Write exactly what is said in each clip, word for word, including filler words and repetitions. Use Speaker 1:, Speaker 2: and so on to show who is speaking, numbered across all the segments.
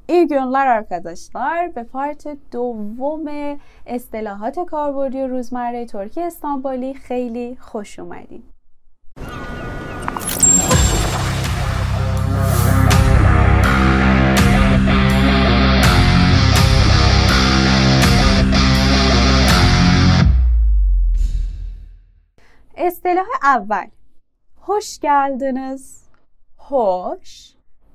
Speaker 1: İyi günler arkadaşlar. به پارت دوم اصطلاحات کاربردی روزمره ترکی استانبولی خیلی خوش اومدین. اصطلاح اول، hoş geldiniz. hoş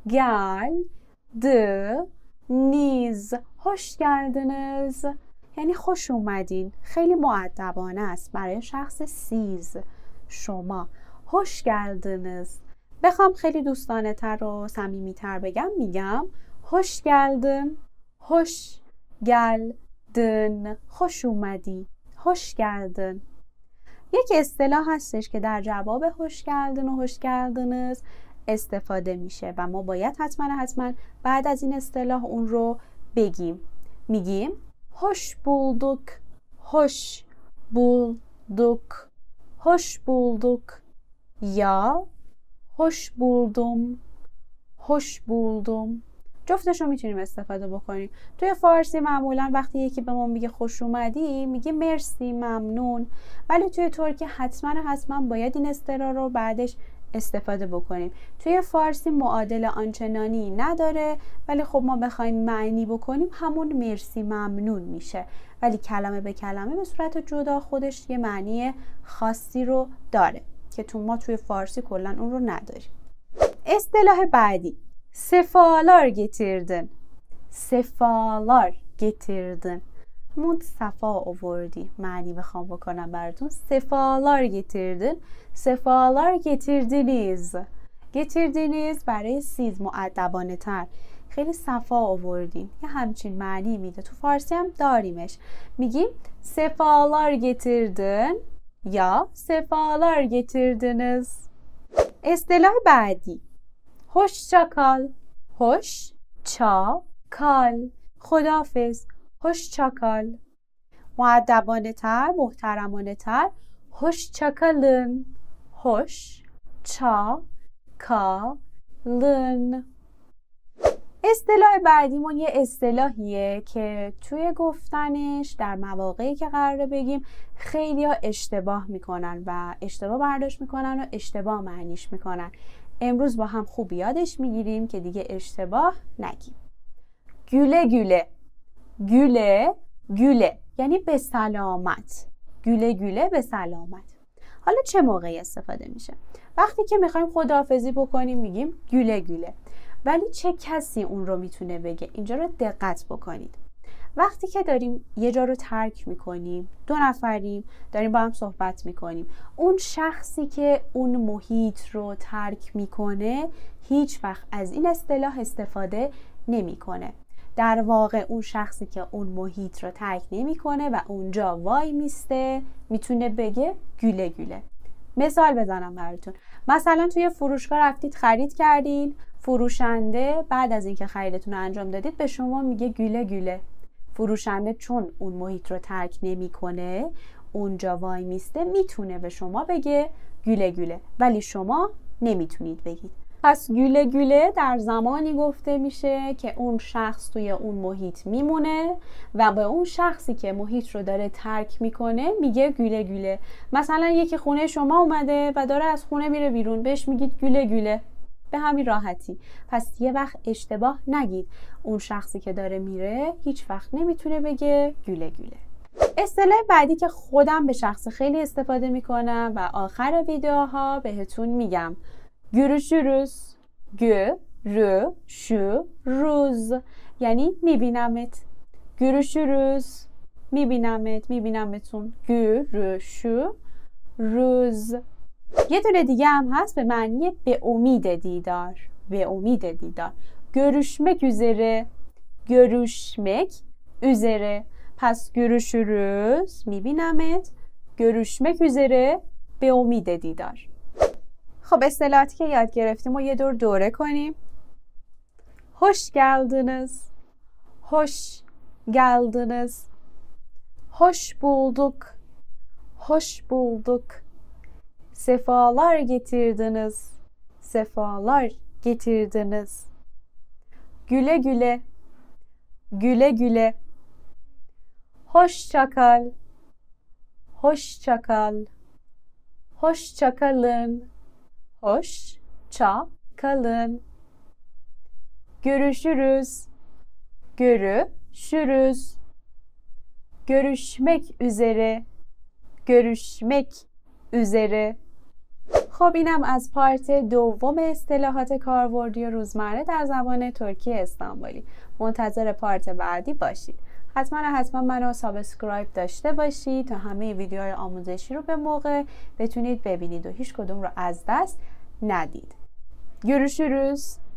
Speaker 1: geldiniz. hoş geldiniz یعنی خوش اومدین. خیلی مؤدبانه است برای شخص سیز، شما. hoş geldiniz. بخوام خیلی دوستانه تر و صمیمی تر بگم میگم hoş geldin. hoş geldin. خوش اومدی. hoş geldin. یک اصطلاح هستش که در جواب hoş geldin و hoş geldiniz استفاده میشه و ما باید حتما حتما بعد از این اصطلاح اون رو بگیم. میگیم hoş bulduk. hoş bulduk. hoş bulduk یا hoş buldum. hoş buldum. جفتش رو میتونیم استفاده بکنیم. توی فارسی معمولا وقتی یکی به ما میگه خوش اومدی میگه مرسی، ممنون، ولی توی ترکی حتما حتما باید این اصطلاح رو بعدش استفاده بکنیم. توی فارسی معادل آنچنانی نداره، ولی خب ما بخوایم معنی بکنیم همون مرسی ممنون میشه، ولی کلمه به کلمه به صورت جدا خودش یه معنی خاصی رو داره که تو ما توی فارسی کلا اون رو نداریم. اصطلاح بعدی، sefalar getirdin. sefalar getirdin. همون صفا آوردی معنی بخوام بکنم براتون. sefalar getirdin. sefalar getirdiniz. getirdiniz برای سیز مؤدبانه تر. خیلی صفا آوردین. یه همچین معنی میده. تو فارسی هم داریمش. میگیم sefalar getirdin یا sefalar getirdiniz. اصطلاح بعدی، hoşça kal. hoşça kal. خداحافظ. hoşça kal. مؤدبانه تر، محترمانه تر. hoşça kalın. hoşça kalın. اصطلاح بعدیمون یه اصطلاحیه که توی گفتنش در مواقعی که قراره بگیم خیلی ها اشتباه میکنن و اشتباه برداشت میکنن و اشتباه معنیش میکنن. امروز با هم خوب یادش میگیریم که دیگه اشتباه نگیم. güle güle. güle güle یعنی به سلامت. güle güle به سلامت. حالا چه موقعی استفاده میشه؟ وقتی که میخوایم خداحافظی بکنیم میگیم güle güle. ولی چه کسی اون رو میتونه بگه؟ اینجا رو دقت بکنید. وقتی که داریم یه جا رو ترک میکنیم، دو نفریم داریم با هم صحبت میکنیم، اون شخصی که اون محیط رو ترک میکنه هیچ وقت از این اصطلاح استفاده نمیکنه. در واقع اون شخصی که اون محیط رو ترک نمیکنه و اونجا وای میسته میتونه بگه güle güle. مثال بزنم براتون. مثلا توی فروشگاه رفتید خرید کردین، فروشنده بعد از اینکه خریدتون رو انجام دادید به شما میگه güle güle. فروشنده چون اون محیط رو ترک نمیکنه، اونجا وای میسته، میتونه به شما بگه güle güle، ولی شما نمیتونید بگید. پس güle güle در زمانی گفته میشه که اون شخص توی اون محیط میمونه و به اون شخصی که محیط رو داره ترک میکنه میگه güle güle. مثلا یکی خونه شما اومده و داره از خونه میره بیرون، بهش میگید güle güle. به همین راحتی. پس یه وقت اشتباه نگید. اون شخصی که داره میره هیچ وقت نمیتونه بگه güle güle. اصطلاح بعدی که خودم به شخص خیلی استفاده میکنم و آخر ویدیوها بهتون میگم görüşürüz. görüşürüz یعنی میبینمت. görüşürüz میبینمت، میبینمتون. görüşürüz. یه دونه دیگه هم هست به معنی به امید دیدار. به امید دیدار. görüşmek üzere. görüşmek üzere. پس görüşürüz میبینمت. görüşmek üzere به امید دیدار. خب اصطلاحاتی که یاد گرفتیم و یه دور دوره کنیم. hoş geldiniz. hoş geldiniz. hoş bulduk. hoş bulduk. sefalar getirdiniz. sefalar getirdiniz. Güle güle. güle güle. Hoşça kal. Hoşça kal. Hoşça kalın. Hoşça kalın. Görüşürüz. Görüşürüz. Görüşmek üzere. görüşmek üzere. خب اینم از پارت دوم اصطلاحات کاربردی روزمره در زبان ترکی استانبولی. منتظر پارت بعدی باشید. حتما حتما منو سابسکرایب داشته باشید تا همه ویدیوهای آموزشی رو به موقع بتونید ببینید و هیچ کدوم رو از دست ندید. Görüşürüz.